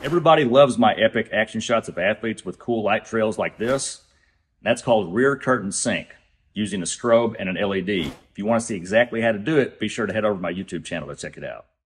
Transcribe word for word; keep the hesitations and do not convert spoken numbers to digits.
Everybody loves my epic action shots of athletes with cool light trails like this. That's called rear curtain sync, using a strobe and an L E D. If you want to see exactly how to do it, be sure to head over to my YouTube channel to check it out.